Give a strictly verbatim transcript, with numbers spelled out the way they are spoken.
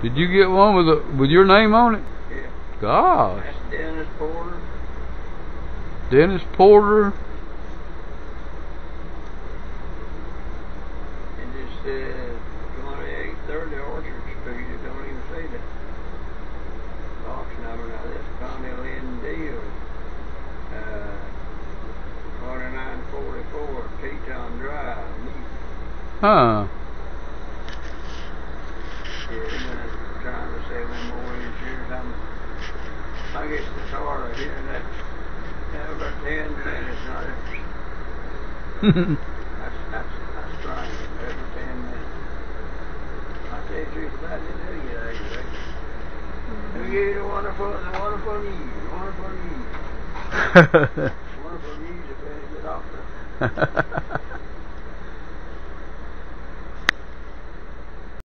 Did you get one with a, with your name on it? Yeah. Gosh. That's Dennis Porter. Dennis Porter. And it's uh, twenty-eight thirty Orchard Street. It don't even say that box number. Now this is Connie Lynn Deal. Uh, forty-nine forty-four Teton Drive. Huh. Yeah, I'm trying to sell them more insurance. I'm, I get the car here in that about ten minutes. Not every, that's, that's, that's trying every ten minutes. I tell you the truth about it, do you, David? Do you the wonderful, the wonderful news, the wonderful news. Wonderful news if any good doctor.